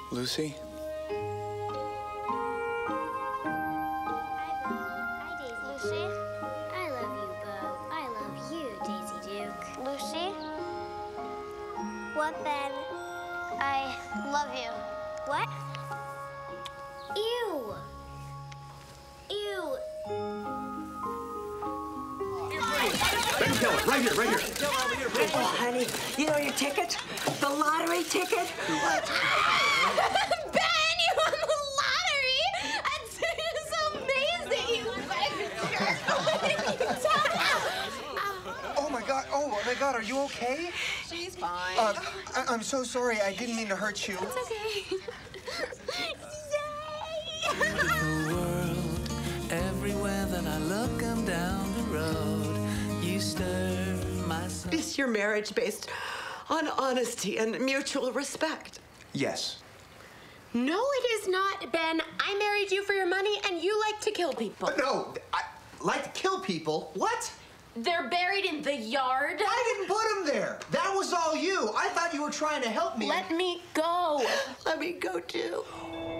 Lucy? Lucy? I love you, Bo. I love you, Daisy Duke. Lucy? What, Ben? I love you. What? Ew. Ew. Ben Keller, right here, right here. Oh, honey, you know your ticket? The lottery ticket? What? Ben, you won the lottery! That's so amazing! Oh my God, are you okay? She's fine. I'm so sorry. I didn't mean to hurt you. It's okay. The world, everywhere that I look, I'm down the road. You stir my soul. Is your marriage based on honesty and mutual respect? Yes. No, it is not, Ben. I married you for your money, and you like to kill people. No, I like to kill people. What? They're buried in the yard. I didn't put them there. That was all you. I thought you were trying to help me. Let me go. Let me go too.